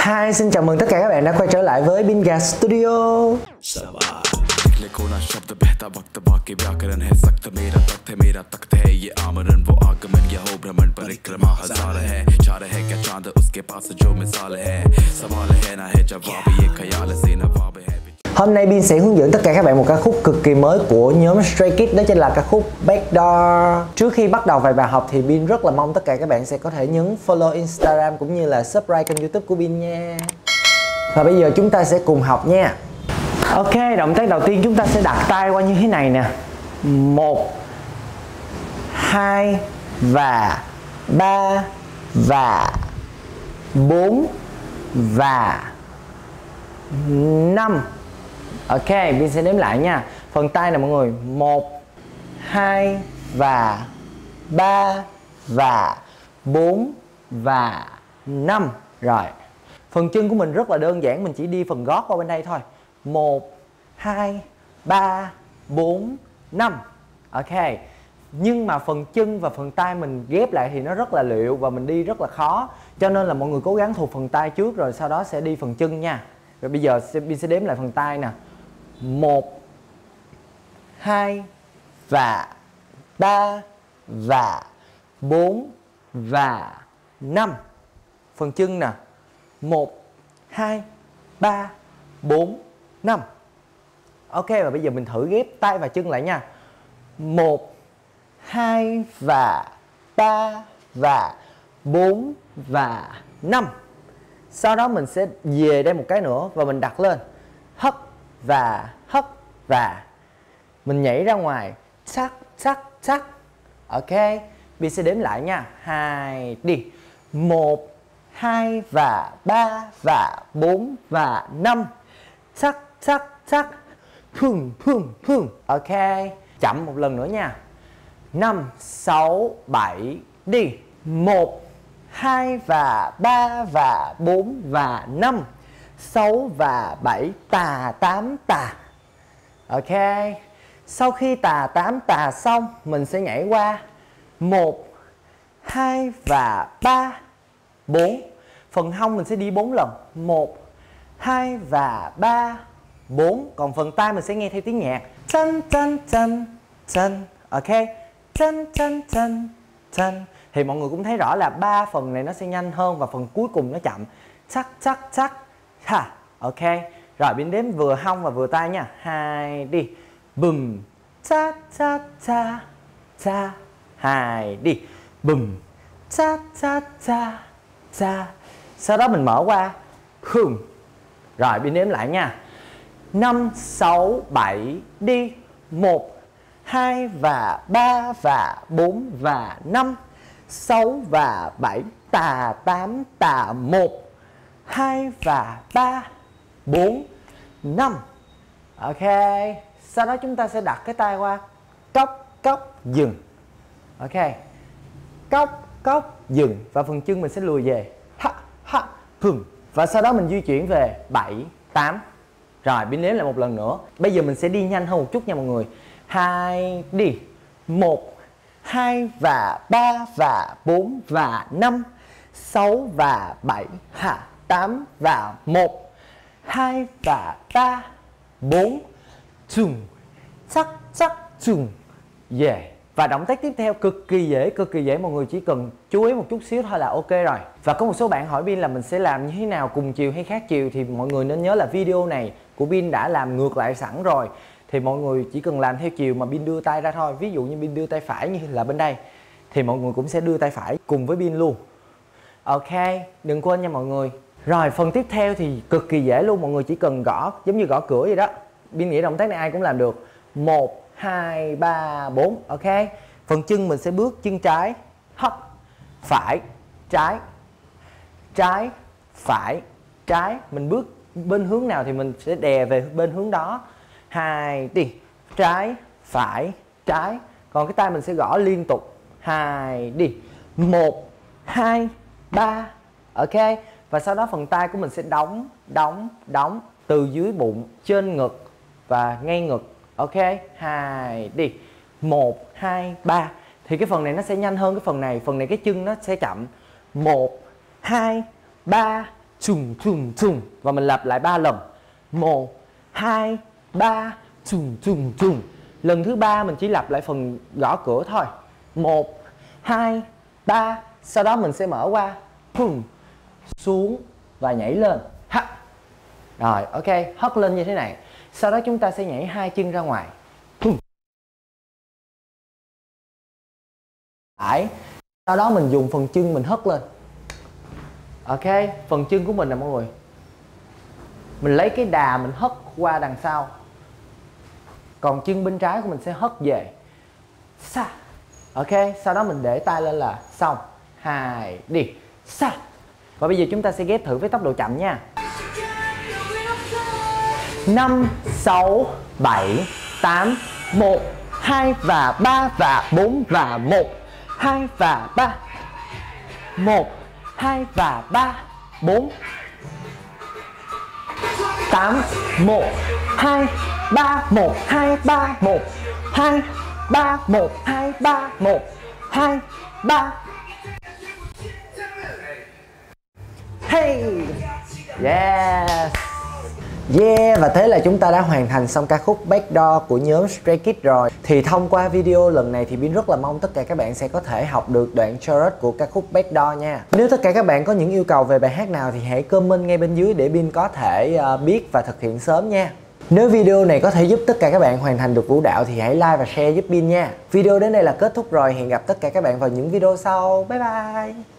Hi, xin chào mừng tất cả các bạn đã quay trở lại với Binga Studio. Hôm nay Bin sẽ hướng dẫn tất cả các bạn một ca khúc cực kỳ mới của nhóm Stray Kids, đó chính là ca khúc Backdoor. Trước khi bắt đầu vài bài học thì Bin rất là mong tất cả các bạn sẽ có thể nhấn follow Instagram cũng như là subscribe kênh YouTube của Bin nha. Và bây giờ chúng ta sẽ cùng học nha. Ok, động tác đầu tiên chúng ta sẽ đặt tay qua như thế này nè. 1 2 và 3 và 4 và 5. Ok, Bin sẽ đếm lại nha. Phần tay nè mọi người. 1 2 và 3 và 4 và 5. Rồi. Phần chân của mình rất là đơn giản, mình chỉ đi phần gót qua bên đây thôi. 1 2 3 4 5. Ok. Nhưng mà phần chân và phần tay mình ghép lại thì nó rất là liệu và mình đi rất là khó. Cho nên là mọi người cố gắng thuộc phần tay trước rồi sau đó sẽ đi phần chân nha. Rồi bây giờ Bin sẽ đếm lại phần tay nè. 1 2 và 3 và 4 và 5. Phần chân nè. 1 2 3 4 5. Ok, và bây giờ mình thử ghép tay và chân lại nha. 1 2 và 3 và 4 và 5. Sau đó mình sẽ về đây một cái nữa và mình đặt lên. Hất và mình nhảy ra ngoài. Chắc. Ok, Bin sẽ đếm lại nha. 2 đi. 1 2 và 3 và 4 và 5. Chắc. Phum. Ok, chậm một lần nữa nha. 5 6 7 đi. 1 2 và 3 và 4 và 5. 6 và 7 tà 8 tà. Ok. Sau khi tà 8 tà xong, mình sẽ nhảy qua 1 2 và 3 4. Phần hông mình sẽ đi 4 lần. 1 2 và 3 4. Còn phần tay mình sẽ nghe theo tiếng nhạc. Chân. Ok. Chân. Thì mọi người cũng thấy rõ là 3 phần này nó sẽ nhanh hơn và phần cuối cùng nó chậm. Chắc. Ha. Ok. Rồi Bin đếm vừa hông và vừa tay nha. 2 đi. Bùm. Cha. 2 đi. Bùm. Cha. Sau đó mình mở qua. Hương. Rồi Bin đếm lại nha. 5 6 7 đi. 1 2 và 3 và 4 và 5. 6 và 7 tà 8 tà 1 2 và 3 4 5. Ok. Sau đó chúng ta sẽ đặt cái tay qua cốc dừng. Ok. Cốc dừng. Và phần chân mình sẽ lùi về. Ha phừng. Và sau đó mình di chuyển về 7 8. Rồi Bin đếm lại một lần nữa. Bây giờ mình sẽ đi nhanh hơn một chút nha mọi người. 2 đi. 1 2 và 3 và 4 và 5. 6 và 7 8 và 1 2 và 3 4 trùng. Chắc trùng. Yeah. Và động tác tiếp theo cực kỳ dễ, mọi người chỉ cần chú ý một chút xíu thôi là ok rồi. Và có một số bạn hỏi Bin là mình sẽ làm như thế nào, cùng chiều hay khác chiều, thì mọi người nên nhớ là video này của Bin đã làm ngược lại sẵn rồi. Thì mọi người chỉ cần làm theo chiều mà Bin đưa tay ra thôi. Ví dụ như Bin đưa tay phải như là bên đây thì mọi người cũng sẽ đưa tay phải cùng với Bin luôn. Ok, đừng quên nha mọi người. Rồi phần tiếp theo thì cực kỳ dễ luôn, mọi người chỉ cần gõ giống như gõ cửa vậy đó. Bin nghĩ động tác này ai cũng làm được. 1 2 3 4. Ok. Phần chân mình sẽ bước chân trái, hất, phải, trái, phải, trái. Mình bước bên hướng nào thì mình sẽ đè về bên hướng đó. 2 đi. Trái, phải, trái. Còn cái tay mình sẽ gõ liên tục. 2 đi. 1 2 3. Ok. Và sau đó phần tay của mình sẽ đóng từ dưới bụng, trên ngực và ngay ngực. Ok. 2 đi. 1 2 3. Thì cái phần này nó sẽ nhanh hơn cái phần này. Phần này cái chân nó sẽ chậm. 1 2 3 Trùng trùng trùng. Và mình lặp lại 3 lần. 1 2 3 trùng trùng trùng. Lần thứ 3 mình chỉ lặp lại phần gõ cửa thôi. 1 2 3. Sau đó mình sẽ mở qua xuống và nhảy lên. Ha. Rồi ok, hất lên như thế này. Sau đó chúng ta sẽ nhảy 2 chân ra ngoài. Sau đó mình dùng phần chân mình hất lên. Ok, phần chân của mình nè mọi người. Mình lấy cái đà mình hất qua đằng sau. Còn chân bên trái của mình sẽ hất về. Sa. Ok, sau đó mình để tay lên là xong. 2 đi. Sa. Và bây giờ chúng ta sẽ ghép thử với tốc độ chậm nha. 5 6 7 8 1 2 và 3 và 4 và 1 2 và 3 1 2 và 3 4 8 1 2 3 1 2 3 1 2 3 1 2 3 1 2 3. Hey. Yes. Yeah, và thế là chúng ta đã hoàn thành xong ca khúc Backdoor của nhóm Stray Kids rồi. Thì thông qua video lần này thì Bin rất là mong tất cả các bạn sẽ có thể học được đoạn chorus của ca khúc Backdoor nha. Nếu tất cả các bạn có những yêu cầu về bài hát nào thì hãy comment ngay bên dưới để Bin có thể biết và thực hiện sớm nha. Nếu video này có thể giúp tất cả các bạn hoàn thành được vũ đạo thì hãy like và share giúp Bin nha. Video đến đây là kết thúc rồi, hẹn gặp tất cả các bạn vào những video sau. Bye bye.